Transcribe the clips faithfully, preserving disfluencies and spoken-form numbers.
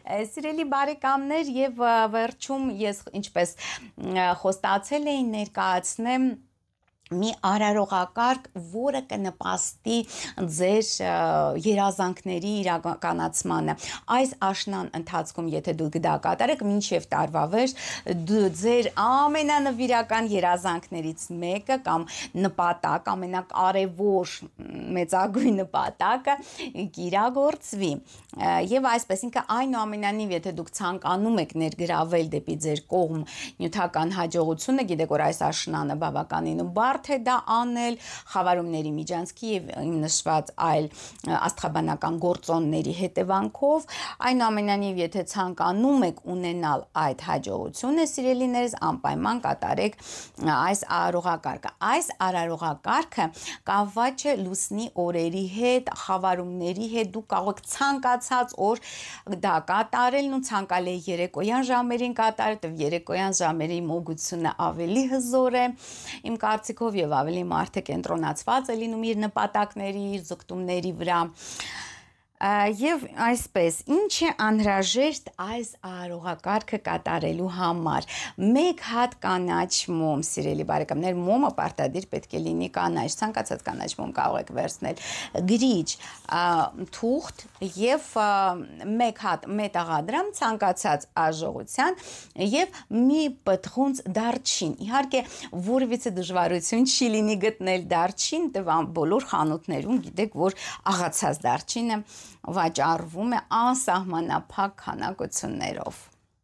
Սիրելի բարեկամներ եւ վերջում ես ինչպես խոստացել էի ներկայացնեմ մի արարողակարգ, որը կնպաստի ձեր երազանքների իրականացմանը։ Այս աշնան ընթացքում, եթե դուք դա կատարեք, մինչև տարվա վերջ, ձեր ամենանվիրական երազանքներից մեկը կամ նպատակ, ամենակարևոր մեծագույն նպատակը կիրագործվի։ Եվ այսպես, ինքը այնուամենայնիվ, եթե դուք ցանկանում եք ներգրավել դեպի ձեր կողմ նյութական հաջողությունը, գիտեք, որ այս աշնանը բավականին բարդ է դա անել խավարումների միջանցքի եւ նշված այլ աստղաբանական գործոնների հետևանքով, այնուամենայնիվ, եթե ցանկանում եք ունենալ այդ հաջողությունը, սիրելիներս, անպայման կատարեք այս արարողակարգը։ Այս արարողակարգը կապված է լուսնի օրերի հետ, խավարումների հետ, դուք կարող եք ցանկացած օր դա կատարելն ու ցանկալի երեկոյան ժամերին կատարել, երեկոյան ժամերի մոգությունը ավելի հզոր է, իմ կարծիքով եւ ավելի մարդը կենտրոնացված է լինում իր նպատակների, իր ձգտումների վրա։ Եվ այսպես, ինչ է անհրաժեշտ այս արարողակարգը կատարելու համար։ Մեկ հատ կանաչ մոմ, սիրելի բարեկամներ, մոմը պարտադիր պետք է լինի կանաչ, ցանկացած կանաչ մոմ կարող եք վերցնել, գրիչ, թուղթ եւ մեկ հատ մետաղադրամ ցանկացած արժողության եւ մի պտղունց դարչին։ Իհարկե, որևիցե դժվարություն չի լինի գտնել դարչին, բոլոր խանութներում գիտեք, որ աղացած դարչինը վաճառվում է անսահմանափակ քանակություններով։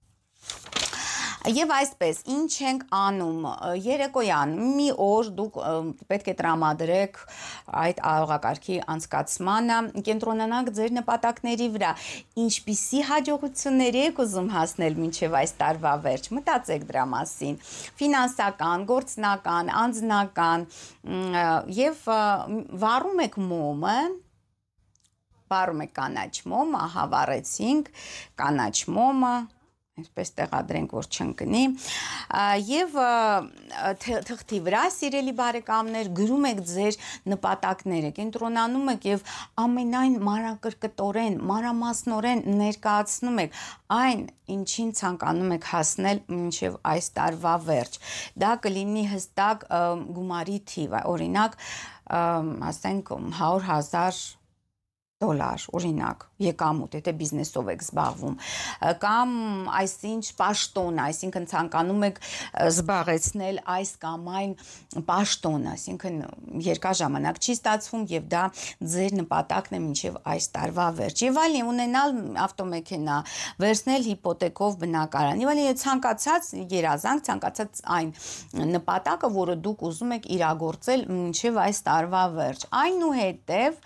Եվ այսպես, ինչ ենք անում երեկոյան, մի օր դուք պետք է տրամադրեք այդ արարողակարգի անցկացմանը, կենտրոնանաք ձեր նպատակների վրա, ինչպիսի հաջողությունների եք ուզում հասնել մինչև այս տարվա վերջ, մտածեք դրա մասին, ֆինանսական, գործնական, անձնական, եւ վառում եք մոմը, վառում եք կանաչ մոմ, ահա վառեցինք կանաչ մոմը, այսպես տեղադրենք, որ չընկնի, եւ թղթի վրա, սիրելի բարեկամներ, գրում եք ձեր նպատակները, կենտրոնանում եք եւ ամենայն մանրակրկտորեն, մանրամասնորեն ներկայացնում եք այն, ինչին ցանկանում եք հասնել մինչև այս տարվա վերջ։ Դա կլինի հստակ գումարի թիվ, օրինակ, ասենք հարյուր հազար դոլար, օրինակ, եկամուտ, եթե բիզնեսով եք զբաղվում, կամ այսինչ պաշտոն, այսինքն ցանկանում եք զբաղեցնել այս կամ այն պաշտոնը, այսինքն երկար ժամանակ չի ստացվում եւ դա ձեր նպատակն է մինչեւ այս տարվա վերջ։ Եվ այլն, ունենալ ավտոմեքենա, վերցնել հիպոթեկով բնակարան, եւ այլն, ցանկացած երազանք, ցանկացած այն նպատակը, որը դուք ուզում եք իրագործել մինչեւ այս տարվա վերջ։ Այնուհետեւ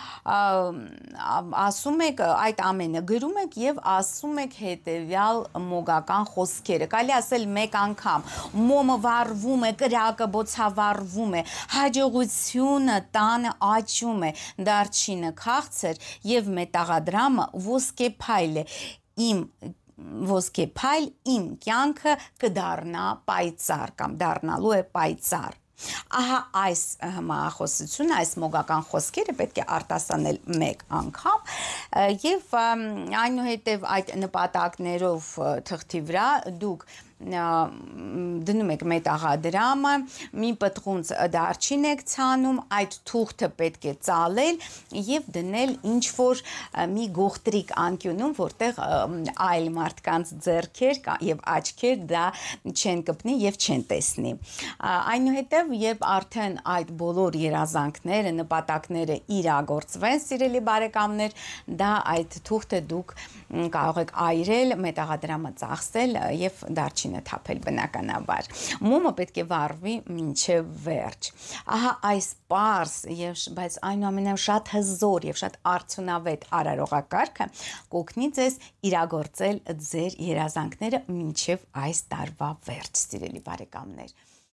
ասում եք այդ ամենը գրում եք եւ ասում եք հետեւյալ մոգական խոսքերը, կարելի ասել մեկ անգամ, մոմը վառվում է, կրակը բոցավառվում է, հաջողությունը տանը աճում է, դարչինը քաղցր եւ մետաղադրամը ոսկե փայլ է, իմ ոսկե փայլ, իմ կյանքը կդառնա պայծառ կամ դառնալու է պայծառ։ Ահա այս հմախոսությունը, այս մոգական խոսքերը պետք է արտասանել մեկ անգամ եւ այնուհետեւ այդ նպատակներով թղթի վրա դուք դնում եք մետաղադրամը, մի պտղունց դարչին եք ցանում, այդ թուղթը պետք է ծալել եւ դնել ինչ որ մի գողտրիկ անկյունում, որտեղ այլ մարդկանց ձեռքեր եւ աչքեր դա չեն կպնի եւ չեն տեսնի։ Այնուհետեւ երբ արդեն այդ բոլոր երազանքները, նպատակները իրագործվեն, սիրելի բարեկամներ, դա այդ թուղթը դուք կարող եք այրել, մետաղադրամը ծախսել եւ դարչինը թափել բնականաբար։ Մոմը պետք է վառվի մինչև վերջ։ Ահա այս պարզ եւ բայց այնուամենայնիվ շատ հզոր եւ շատ արդյունավետ արարողակարգը կօգնի ձեզ իրագործել ձեր երազանքները մինչև այս տարվա վերջ, սիրելի բարեկամներ։